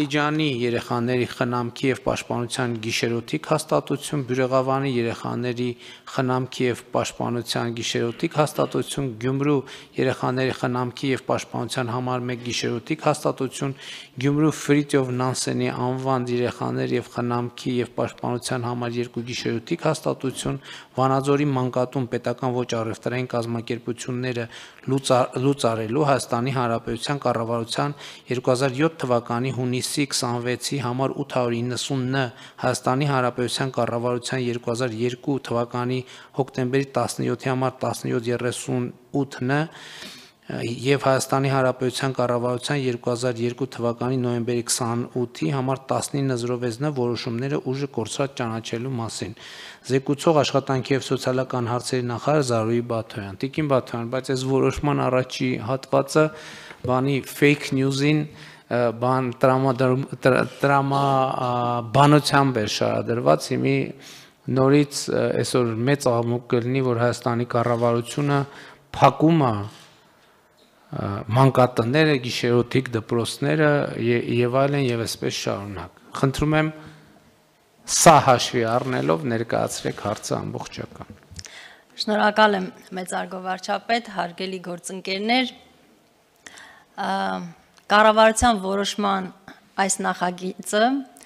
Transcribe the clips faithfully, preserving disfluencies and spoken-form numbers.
Անդիջանի երեխաների խնամքի և պաշտպանության գիշերօթիկ հաստատություն, Բյուրեղավանի երեխաների խնամքի և պաշտպանության գիշերօթիկ հաստատություն, Գյումրու երեխաների խնամքի և պաշտպանության համար մեկ գիշերօթիկ հաստատություն, Գյումրու Ֆրիտյոֆ Նանսենի անվան երեխաների և խնամքի և պաշտպանության համար երկու գիշերօթիկ հաստատություն, Վանաձորի մանկատուն պետական ոչ առևտրային կազմակերպությունները լուծարելու Հայաստանի Հանրապետության կառավարության երկու հազար յոթ թվականի հունիսի քսանվեցի համար ութ հարյուր իննսուն ն, Հայաստանի Հանրապետության կառավարության երկու հազար երկու թվականի հոկտեմբերի տասնյոթի համար տասնյոթ երեսունութ ն և Հայաստանի Հանրապետության կառավարության երկու հազար երկու թվականի նոյեմբերի քսանութի համար տասնինը զրո վեց ն որոշումները ուժը կորցրած ճանաչելու մասին։ Զեկուցող աշխատանքի և սոցիալական հարցերի նախարար Զարուհի Բաթոյան։ Տիկին Բաթոյան, բայց այս որոշման առաջի հատվածը բանի fake news-ին բան տրամաբանությամբ է շարադրված, հիմի նորից այսօր մեծ աղմուկ կլինի, որ Հայաստանի կառավարությունը փակում է մանկատները, գիշերօթիկ դպրոցները եւ այլն եւ այսպես շարունակ։ Խնդրում եմ սա հաշվի առնելով ներկայացրեք հարցը ամբողջական։ Շնորհակալ եմ մեծարգո վարչապետ, հարգելի գործընկերներ, կառավարության որոշման այս նախագիծը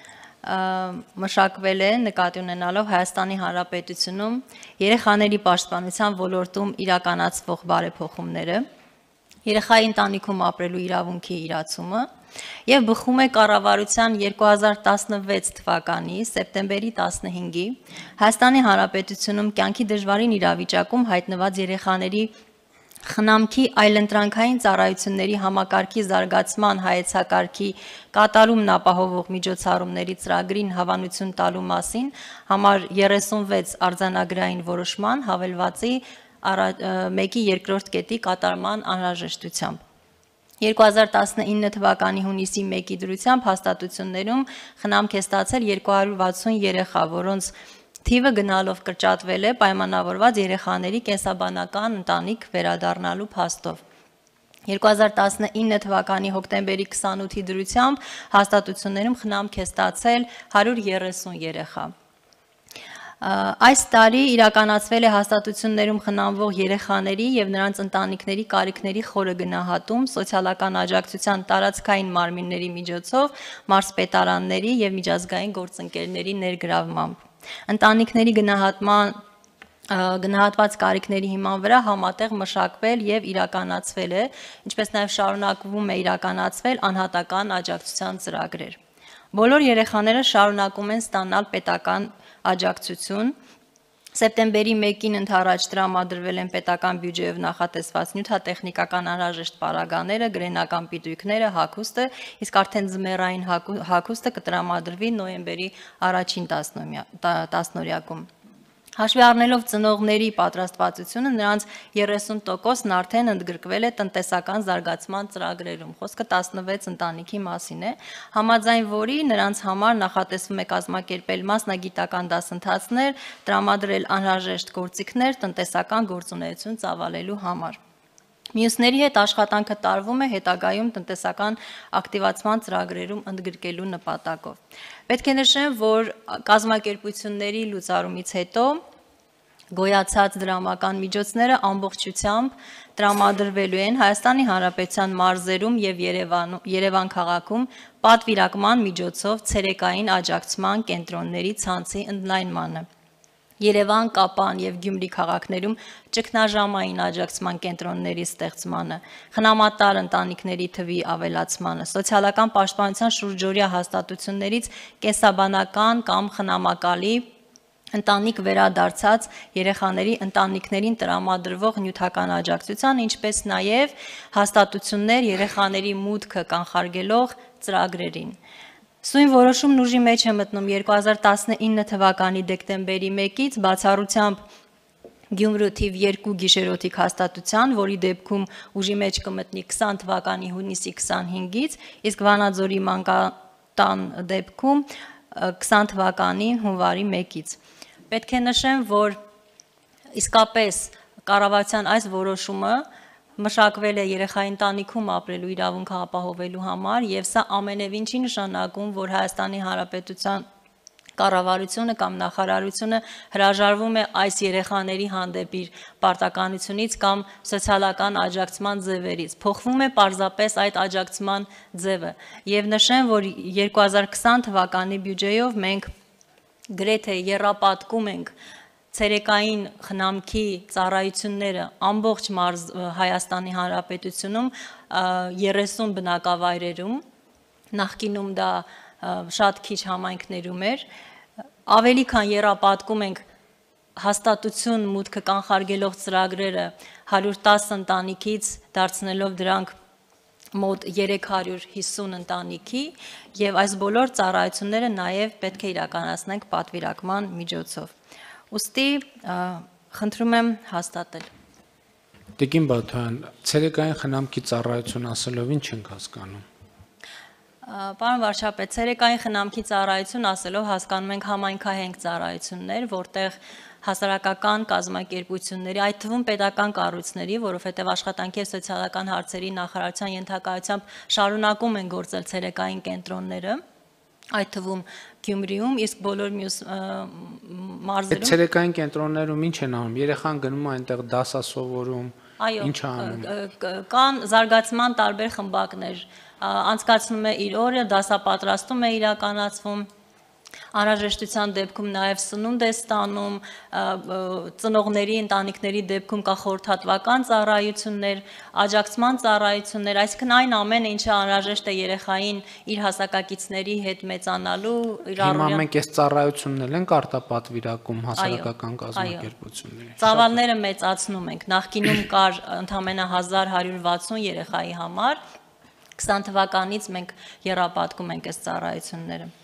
մշակվել է նկատի ունենալով Հայաստանի Հանրապետությունում երեխաների պաշտպանության ոլորտում իրականացվող բարեփոխումները, երեխայի ընտանիքում ապրելու իրավունքի իրացումը եւ բխում է կառավարության երկու հազար տասնվեց թվականի սեպտեմբերի տասնհինգի Հայաստանի Հանրապետությունում կյանքի դժվարին իրավիճակում հայտնված երեխաների խնամքի այլընտրանքային ծառայությունների համակարգի զարգացման հայեցակարգի կատարումն ապահովող միջոցառումների ծրագրին հավանություն տալու մասին համար երեսունվեց արձանագրային որոշման հավելվածի մեկի երկրորդ կետի կատարման անհրաժեշտությամբ։ երկու հազար տասնինը թվականի հունիսի մեկի դրությամբ հաստատություններում խնամք է ստացել երկու հարյուր վաթսուն երեխա, որոնց թիվը գնալով կրճատվել է պայմանավորված երեխաների կենսաբանական ընտանիք վերադառնալու փաստով։ երկու հազար տասնինը թվականի հոկտեմբերի քսանութի դրությամբ հաստատություններում խնամք է ստացել հարյուր երեսուն երեխա։ Այս տարի իրականացվել է հաստատություններում խնամվող երեխաների եւ նրանց ընտանիքների կարիքների խորը գնահատում սոցիալական աջակցության տարածքային մարմինների միջոցով մարզպետարանների եւ միջազգային գործընկերների ներգրավմամբ։ Ընտանիքների գնահատման գնահատված կարիքների հիման վրա համատեղ մշակվել եւ իրականացվել է, ինչպես նաեւ շարունակվում է իրականացվել անհատական աջակցության ծրագրեր։ Բոլոր երեխաները շարունակում են ստանալ պետական աջակցություն։ Սեպտեմբերի մեկին ընդառաջ տրամադրվել են պետական բյուջեով նախատեսված նյութատեխնիկական անհրաժեշտ պարագաները, գրենական պիտույքները, հագուստը, իսկ արդեն ձմեռային հագուստը կտրամադրվի նոյեմբերի առաջին տասնօրյակում։ Հաշվի առնելով ծնողների պատրաստվածությունը, նրանց երեսուն տոկոսն արդեն ընդգրկվել է տնտեսական զարգացման ծրագրերում, խոսքը տասնվեց ընտանիքի մասին է, համաձայն որի նրանց համար նախատեսվում է կազմակերպել մասնագիտական դասընթացներ, տրամադրել անհրաժեշտ գործիքներ տնտեսական գործունեություն ծավալելու համար։ Մյուսների հետ աշխատանքը տարվում է հետագայում տնտեսական ակտիվացման ծրագրերում ընդգրկելու նպատակով։ Պետք է նշեմ, որ կազմակերպությունների լուծարումից հետո գոյացած դրամական միջոցները ամբողջությամբ տրամադրվելու են Հայաստանի Հանրապետության մարզերում եւ Երևան քաղաքում պատվիրակման միջոցով ցերեկային աջակցման կենտրոնների ցանցի ընդլայնմանը։ Երևան, Կապան եւ Գյումրի քաղաքներում ճգնաժամային աջակցման կենտրոնների ստեղծմանը, խնամատար ընտանիքների թվի ավելացմանը, սոցիալական պաշտպանության շուրջօրյա հաստատություններից կենսաբանական կամ խնամակալի ընտանիք վերադարձած երեխաների ընտանիքներին տրամադրվող նյութական աջակցության, ինչպես նաեւ հաստատություններ երեխաների մուտքը կանխարգելող ծրագրերին։ Սույն որոշումն ուժի մեջ է մտնում երկու հազար տասնինը թվականի դեկտեմբերի մեկից բացառությամբ Գյումրու թիվ երկու գիշերօթիկ հաստատության, որի դեպքում ուժի մեջ կմտնի քսան թվականի հունիսի քսանհինգից, իսկ Վանաձորի մանկատան դեպքում քսան թվականի հունվարի մեկից։ Պետք է նշեմ, որ իսկապես կառավարության այս որոշումը մշակվել է երեխայի ընտանիքում ապրելու իրավունքը ապահովելու համար, եւ սա ամենևին չի նշանակում, որ Հայաստանի Հանրապետության կառավարությունը կամ նախարարությունը հրաժարվում է այս երեխաների հանդեպ իր պարտականությունից կամ սոցիալական աջակցման ձևերից։ Փոխվում է պարզապես այդ աջակցման ձևը։ Եվ նշեմ, որ երկու հազար քսան թվականի բյուջեով մենք գրեթե եռապատկում ենք ցերեկային խնամքի ծառայությունները ամբողջ մարզ Հայաստանի Հանրապետությունում երեսուն բնակավայրերում, նախկինում դա շատ քիչ համայնքներում էր, ավելի քան եռապատկում ենք հաստատություն մուտքը կանխարգելող ծրագրերը հարյուր տասը ընտանիքից դարձնելով դրանք մոտ երեք հարյուր հիսուն ընտանիքի եւ այս բոլոր ծառայությունները նաեւ պետք է իրականացնենք պատվիրակման միջոցով։ Ուստի խնդրում եմ հաստատել։ Տիկին Բաթոյան, ցերեկային խնամքի ծառայություն ասելով ինչ ենք հասկանում։ Պարոն վարչապետ, ցերեկային խնամքի ծառայություն ասելով հասկանում ենք համայնքահենք ծառայություններ, որտեղ հասարակական կազմակերպությունների, այդ թվում պետական կառույցների, որովհետև աշխատանքի եւ սոցիալական հարցերի նախարարության ենթակայությամբ շարունակում են գործել ցերեկային կենտրոնները, այդ թվում Գյումրիում, իսկ բոլոր մյուս մարզերում։ Ցերեկային կենտրոններում ինչ են անում։ Երեխան գնում է այնտեղ դասասովորում, ինչ է անում։ Կան զարգացման տարբեր խմբակներ, անցկացնում է իր օրը, դասապատրաստում է իրականացվում, անհրաժեշտության դեպքում նաև սնունդ է ստանում, ծնողների, ընտանիքների դեպքում կա խորհրդատվական ծառայություններ, աջակցման ծառայություններ, այսինքն այն ամենը, ինչը անհրաժեշտ է երեխային իր հասակակիցների հետ մեծանալու, իր Հիմա մենք այս ծառայությունն ենք արտապատվիրակում հասարակական կազմակերպությունների։ Ծավալները մեծացնում ենք, նախկինում կար ընդամենը հազար հարյուր վաթսուն երեխայի համար, քսան թվականից մենք եռապատկում ենք այս ծառայությունները։